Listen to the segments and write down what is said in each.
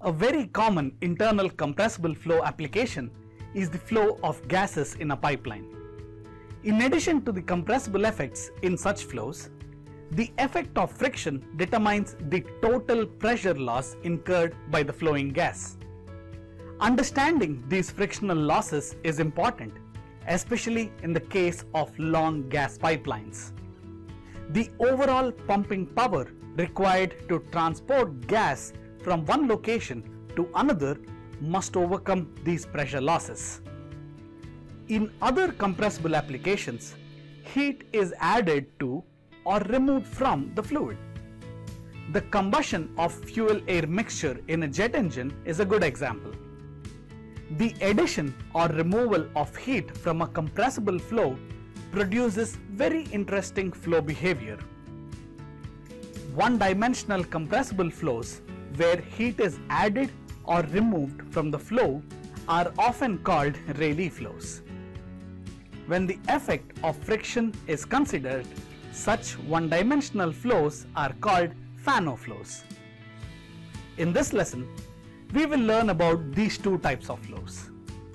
A very common internal compressible flow application is the flow of gases in a pipeline. In addition to the compressible effects in such flows, the effect of friction determines the total pressure loss incurred by the flowing gas. Understanding these frictional losses is important, especially in the case of long gas pipelines. The overall pumping power required to transport gas from one location to another must overcome these pressure losses. In other compressible applications, heat is added to or removed from the fluid. The combustion of fuel-air mixture in a jet engine is a good example. The addition or removal of heat from a compressible flow produces very interesting flow behavior. One-dimensional compressible flows where heat is added or removed from the flow are often called Rayleigh flows. When the effect of friction is considered, such one-dimensional flows are called Fano flows. In this lesson, we will learn about these two types of flows.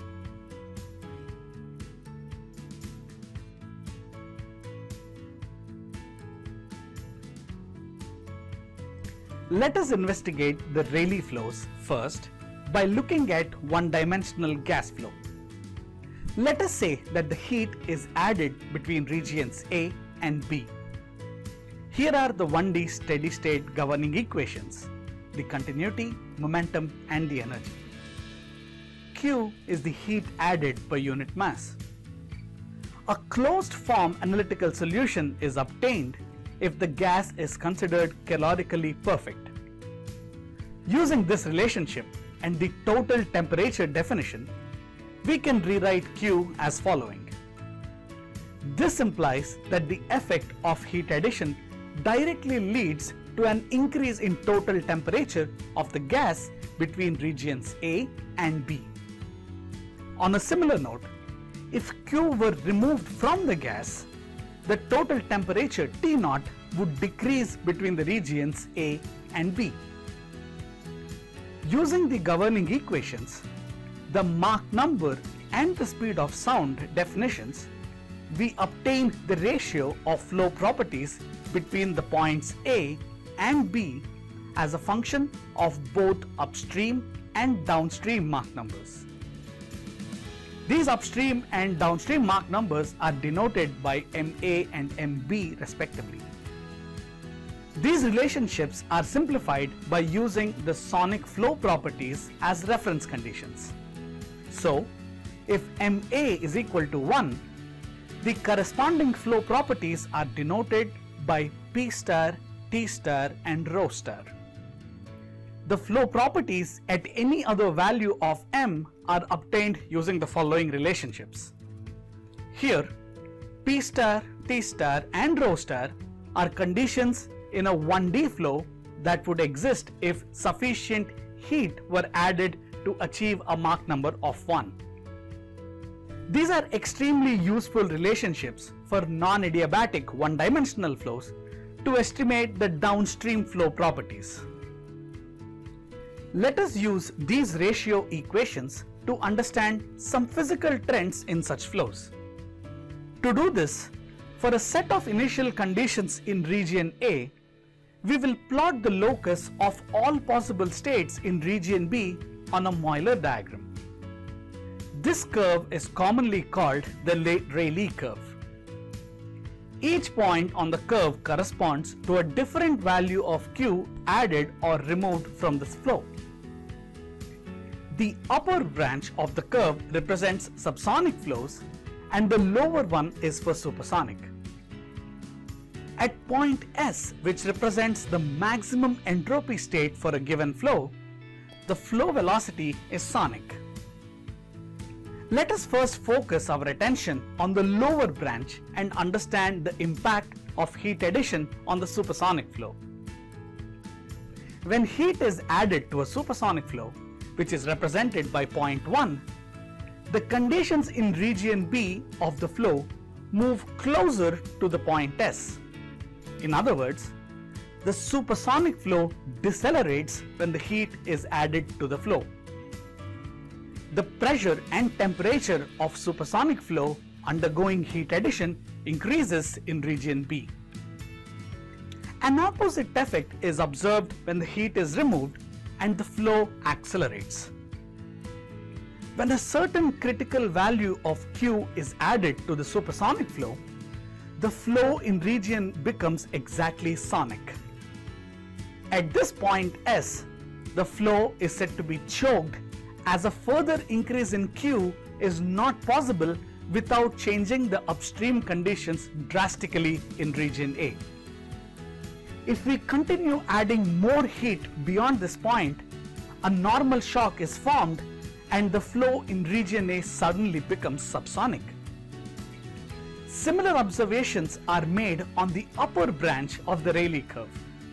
Let us investigate the Rayleigh flows first by looking at one-dimensional gas flow. Let us say that the heat is added between regions A and B. Here are the 1D steady-state governing equations: the continuity, momentum, and the energy. Q is the heat added per unit mass. A closed form analytical solution is obtained if the gas is considered calorically perfect. Using this relationship and the total temperature definition, we can rewrite Q as following. This implies that the effect of heat addition directly leads to an increase in total temperature of the gas between regions A and B. On a similar note, if Q were removed from the gas, the total temperature T0 would decrease between the regions A and B. Using the governing equations, the Mach number and the speed of sound definitions, we obtain the ratio of flow properties between the points A and B as a function of both upstream and downstream Mach numbers. These upstream and downstream Mach numbers are denoted by MA and MB respectively. These relationships are simplified by using the sonic flow properties as reference conditions. So, if MA is equal to 1, the corresponding flow properties are denoted by P star, T star, and rho star. The flow properties at any other value of M are obtained using the following relationships. Here, P star, T star, and rho star are conditions in a 1D flow that would exist if sufficient heat were added to achieve a Mach number of 1. These are extremely useful relationships for non-adiabatic one-dimensional flows to estimate the downstream flow properties. Let us use these ratio equations to understand some physical trends in such flows. To do this, for a set of initial conditions in region A, we will plot the locus of all possible states in region B on a Euler diagram. This curve is commonly called the Rayleigh curve. Each point on the curve corresponds to a different value of Q added or removed from this flow. The upper branch of the curve represents subsonic flows and the lower one is for supersonic. At point S, which represents the maximum entropy state for a given flow, the flow velocity is sonic. Let us first focus our attention on the lower branch and understand the impact of heat addition on the supersonic flow. When heat is added to a supersonic flow, which is represented by point 1, the conditions in region B of the flow move closer to the point S. In other words, The supersonic flow decelerates when the heat is added to the flow. The pressure and temperature of supersonic flow undergoing heat addition increases in region B. An opposite effect is observed when the heat is removed and the flow accelerates. When a certain critical value of Q is added to the supersonic flow, the flow in region becomes exactly sonic. At this point S, the flow is said to be choked, as a further increase in Q is not possible without changing the upstream conditions drastically in region A. If we continue adding more heat beyond this point, a normal shock is formed and the flow in region A suddenly becomes subsonic. Similar observations are made on the upper branch of the Rayleigh curve.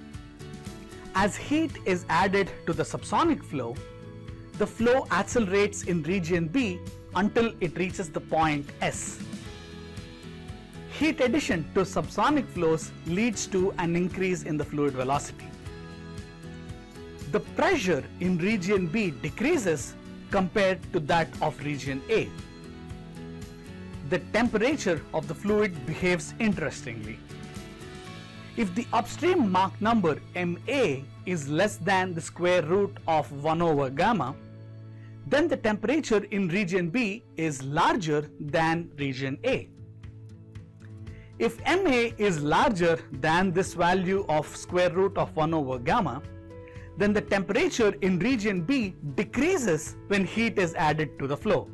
As heat is added to the subsonic flow, the flow accelerates in region B until it reaches the point S. Heat addition to subsonic flows leads to an increase in the fluid velocity. The pressure in region B decreases compared to that of region A. The temperature of the fluid behaves interestingly. If the upstream Mach number Ma is less than the square root of 1 over gamma, then the temperature in region B is larger than region A. If Ma is larger than this value of square root of 1 over gamma, then the temperature in region B decreases when heat is added to the flow.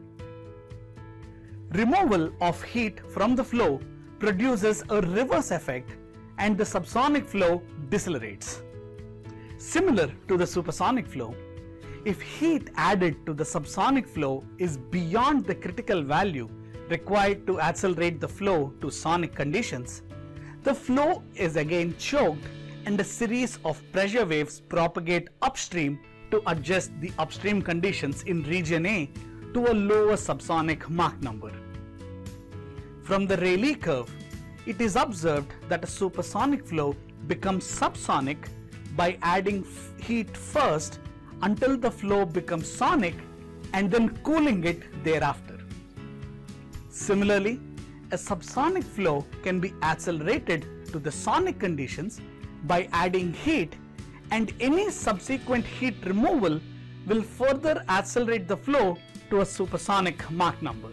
Removal of heat from the flow produces a reverse effect and the subsonic flow decelerates. Similar to the supersonic flow, if heat added to the subsonic flow is beyond the critical value required to accelerate the flow to sonic conditions, the flow is again choked and a series of pressure waves propagate upstream to adjust the upstream conditions in region A to a lower subsonic Mach number. From the Rayleigh curve, it is observed that a supersonic flow becomes subsonic by adding heat first until the flow becomes sonic and then cooling it thereafter. Similarly, a subsonic flow can be accelerated to the sonic conditions by adding heat, and any subsequent heat removal will further accelerate the flow to a supersonic Mach number.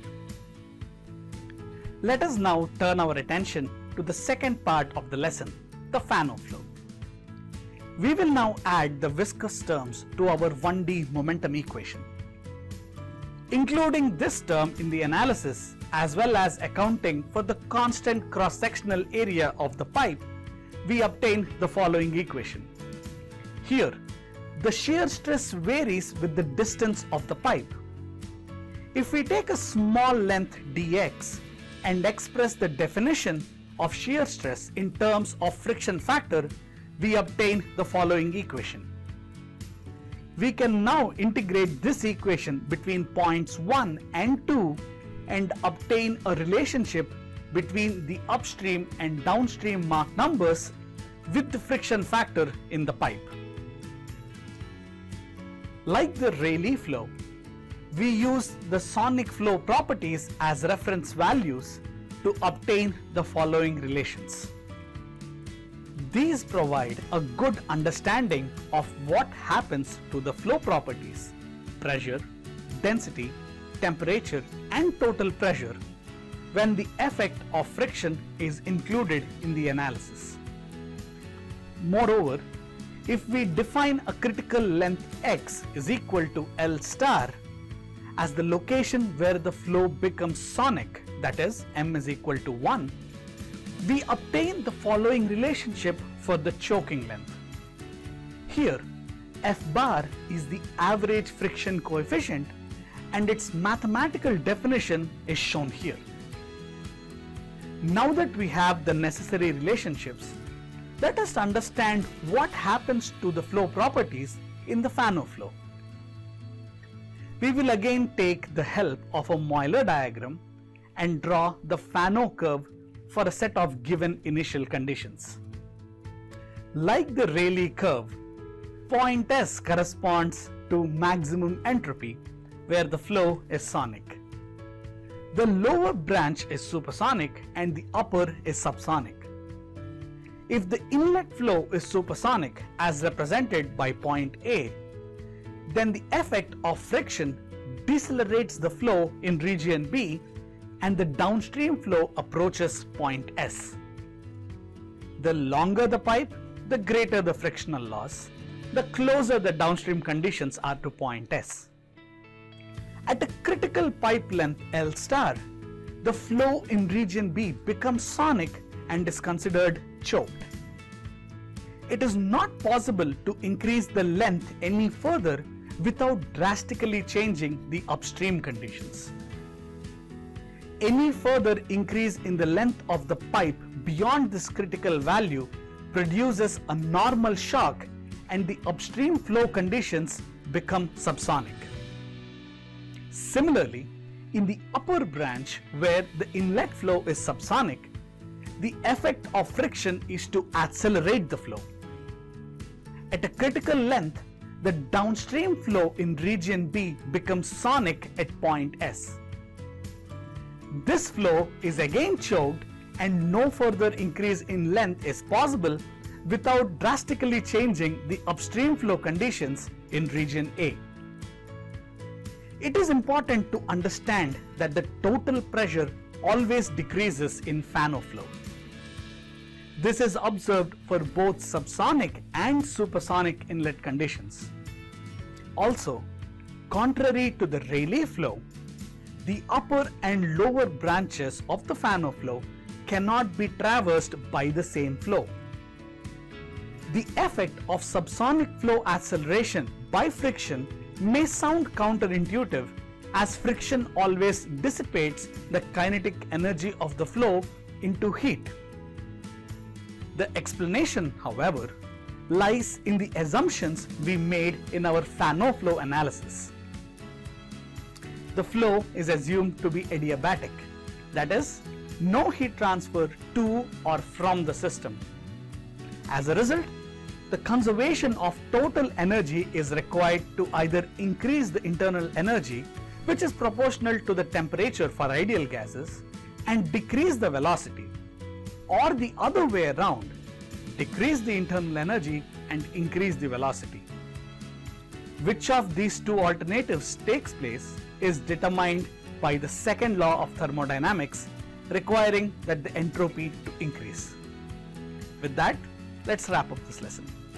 Let us now turn our attention to the second part of the lesson, the Fano flow. We will now add the viscous terms to our 1D momentum equation. Including this term in the analysis as well as accounting for the constant cross-sectional area of the pipe, we obtain the following equation. Here, the shear stress varies with the distance of the pipe. If we take a small length dx and express the definition of shear stress in terms of friction factor, we obtain the following equation. We can now integrate this equation between points 1 and 2 and obtain a relationship between the upstream and downstream Mach numbers with the friction factor in the pipe. Like the Rayleigh flow, we use the sonic flow properties as reference values to obtain the following relations. These provide a good understanding of what happens to the flow properties, pressure, density, temperature, and total pressure when the effect of friction is included in the analysis. Moreover, if we define a critical length x is equal to L star as the location where the flow becomes sonic, that is m is equal to 1, we obtain the following relationship for the choking length. Here, F bar is the average friction coefficient and its mathematical definition is shown here. Now that we have the necessary relationships, let us understand what happens to the flow properties in the Fano flow. We will again take the help of a Euler diagram and draw the Fano curve for a set of given initial conditions. Like the Rayleigh curve, point S corresponds to maximum entropy, where the flow is sonic. The lower branch is supersonic and the upper is subsonic. If the inlet flow is supersonic as represented by point A, then the effect of friction decelerates the flow in region B and the downstream flow approaches point S. The longer the pipe, the greater the frictional loss, the closer the downstream conditions are to point S. At a critical pipe length L star, the flow in region B becomes sonic and is considered choked. It is not possible to increase the length any further without drastically changing the upstream conditions. Any further increase in the length of the pipe beyond this critical value produces a normal shock and the upstream flow conditions become subsonic. Similarly, in the upper branch where the inlet flow is subsonic, the effect of friction is to accelerate the flow. At a critical length, the downstream flow in region B becomes sonic at point S. This flow is again choked and no further increase in length is possible without drastically changing the upstream flow conditions in region A. It is important to understand that the total pressure always decreases in Fano flow. This is observed for both subsonic and supersonic inlet conditions. Also, contrary to the Rayleigh flow, the upper and lower branches of the Fano flow cannot be traversed by the same flow. The effect of subsonic flow acceleration by friction may sound counterintuitive, as friction always dissipates the kinetic energy of the flow into heat. The explanation, however, lies in the assumptions we made in our Fano flow analysis. The flow is assumed to be adiabatic, that is, no heat transfer to or from the system. As a result, the conservation of total energy is required to either increase the internal energy, which is proportional to the temperature for ideal gases, and decrease the velocity, or the other way around, decrease the internal energy and increase the velocity. Which of these two alternatives takes place is determined by the second law of thermodynamics, requiring that the entropy to increase. With that, let's wrap up this lesson.